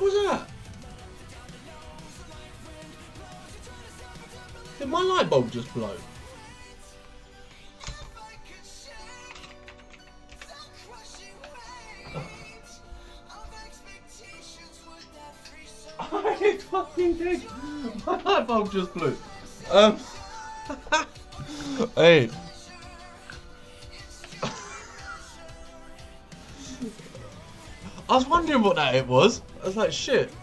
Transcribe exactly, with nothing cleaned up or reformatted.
was that? Did my light bulb just blow? I fucking did. My light bulb just blew. Um. Hey. I was wondering what that it was. I was like, shit.